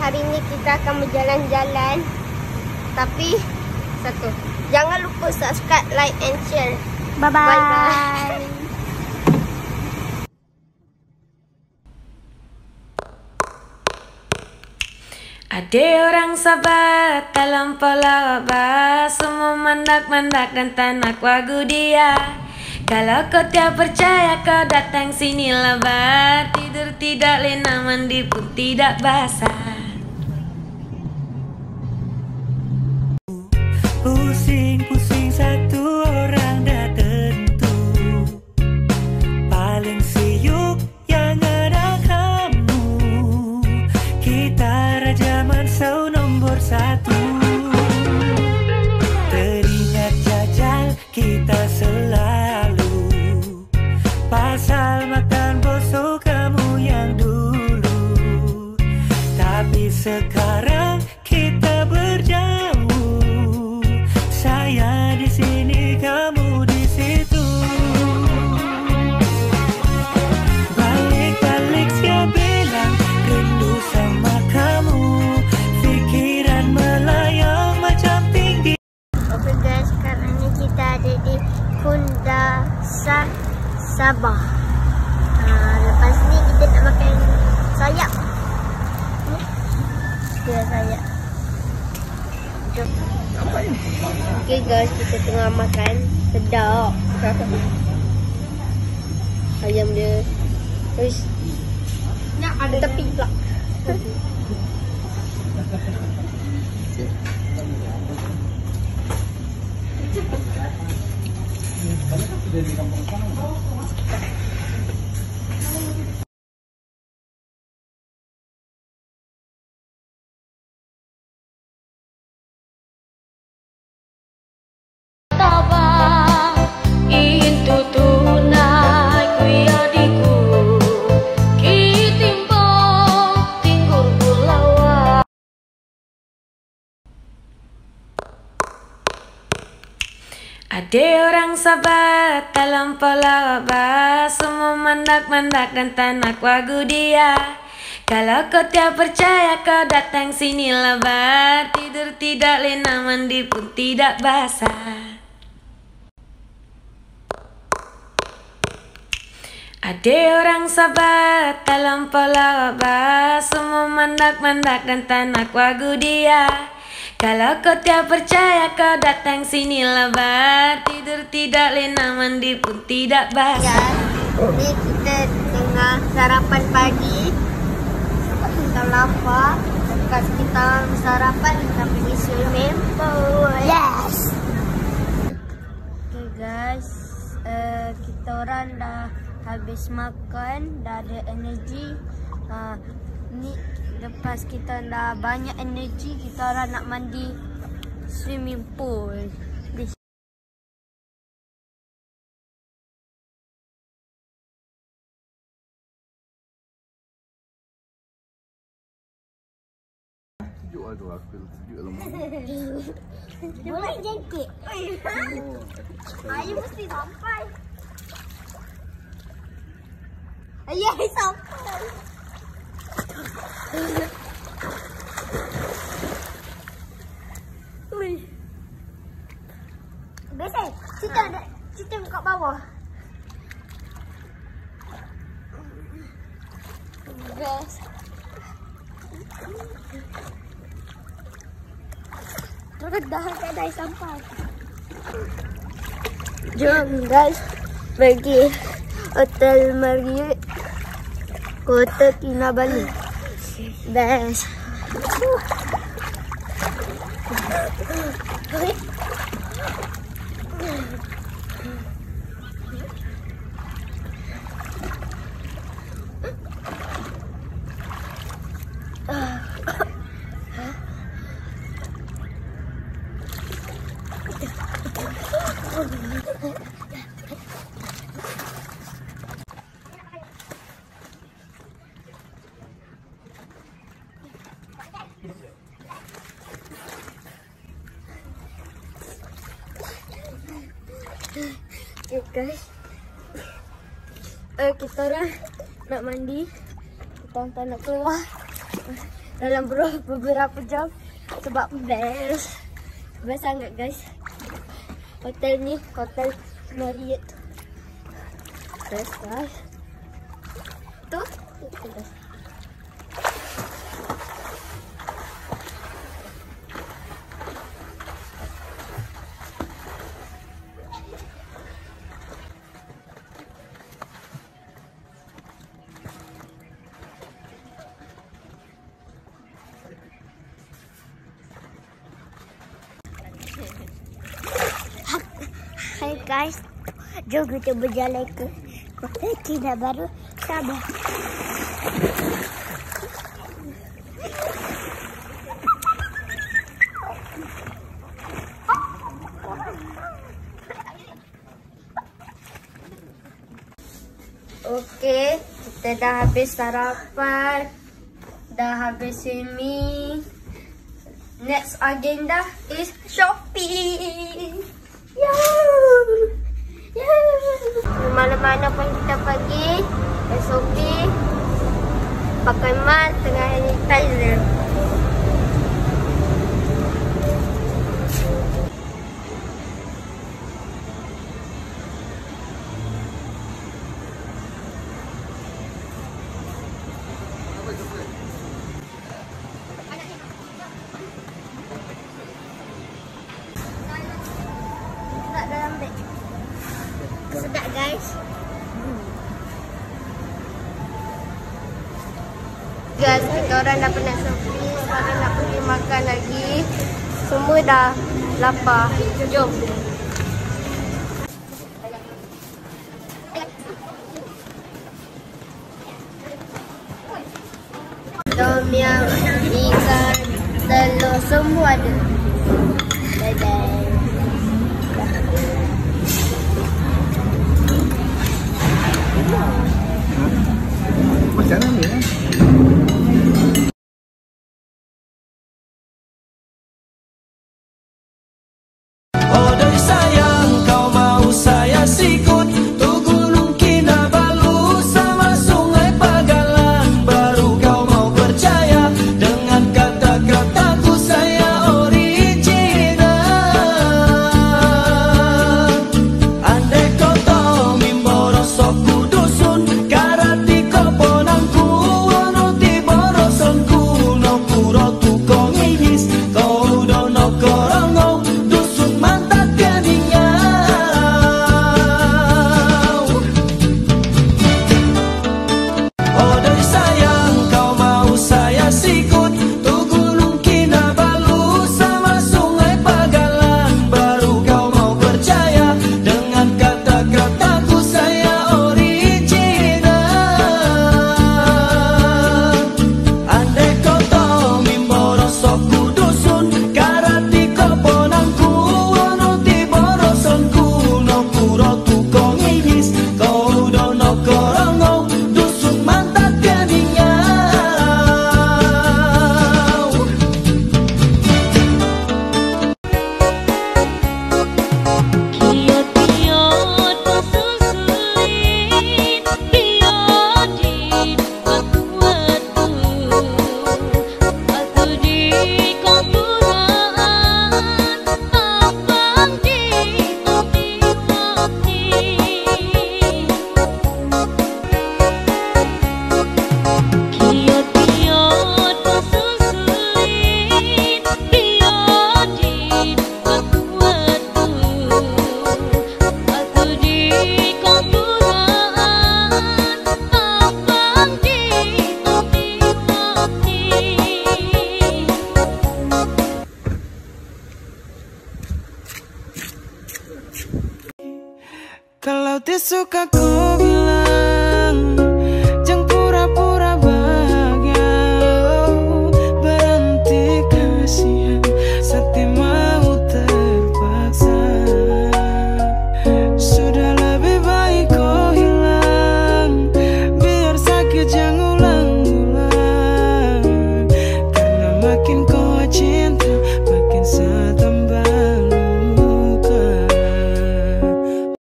hari ini kita akan berjalan-jalan. Tapi satu, jangan lupa subscribe, like and share. Bye-bye. Bye-bye. Ada orang sahabat dalam pola wabah, semua mandak-mandak dan tak nak wagu dia. Kalau kau tiada percaya, kau datang sini lebar. Tidur tidak lena, mandi pun tidak basah. Pusing-pusing satu orang dah tentu. Paling siuk yang ada kamu. Kita raja mansau nomor satu. Teringat jajal kita selalu. Pasal makan bosok kamu yang dulu. Tapi sekarang kita berjauh. Saya di sini, kamu di situ. Balik-balik saya bilang rindu sama kamu. Pikiran melayang macam tinggi. Oke guys, sekarang ini kita ada di Kundasar Sabah. Lepas ni kita nak makan sayap. Ya, sayap. Jom. Okay guys, kita tengah makan. Sedap. Ayam dia. Terus nak ada tepi pula. Ada orang sahabat dalam pola wabah, semua mandak-mandak dan tak nak wagu dia. Kalau kau tiada percaya, kau datang sini lebar. Tidur tidak lena, mandi pun tidak basah. Ada orang sahabat dalam pola wabah, semua mandak-mandak dan tak nak wagu dia. Kalau kau tiada percaya, kau datang sini lebar. Tidur tidak lena, mandi pun tidak basah. Ni kita tengah sarapan pagi. Sebab kita lapar. Lepas kita sarapan, kita pergi swimming pool. Yes. Okay guys, kita orang dah habis makan, dah ada energi. Ni lepas kita dah banyak energi, kita orang nak mandi swimming pool. Boleh jengkit. Ayu mesti sampai. Ayah sampai. Biasa, kita kat bawah. Best. Terus dah sampai. Jom guys, pergi Hotel Marriott Kota Kinabalu. Best. Okay guys, kita orang nak mandi, kita tak nak keluar. dalam beberapa jam sebab best sangat guys. Hotel ni, Hotel Marriott. Best guys. Tu guys. Hai guys, jom kita berjalan ke Kota Kinabalu, Sabah. Okey, kita dah habis sarapan, dah habis swimming. Next agenda is shopping. Mana-mana pun kita pergi SOP pakai mask dengan sanitizer. Sedap guys. Guys, kita orang dah penat shopping, sekarang nak pergi makan lagi. Semua dah lapar. Jom. Tom yum, ikan, telur semua ada. Bye-bye. Macam mana ya? Oh dari sayang, kau mau saya sikut tu Gunung Kinabalu sama Sungai Pagalan. Baru kau mau percaya dengan kata-kataku saya original. Andai kau tahu mimboro sokku dusun karati koponanku wono tiborosonku no puro tu kong ingis kau dono korongo dusun mantat kedingau. Oh dari sayang, kau mau saya sikut tu Gunung Kinabalu sama Sungai Pagalan. Baru kau mau percaya dengan kata-kataku saya original. Andai kau tahu mimboro sokku dusun karati koponanku wono tiborosonku no puro tu kong ingis kau dono korongo dusun mantat kedingau. Kiot-kiot pasusulit, kiodin aku-aku, aku di konturan, abang di mati-mati. Kiot-kiot pasusulit, kiodin aku-aku, aku di konturan, abang di mati-mati. Kalau dia suka ku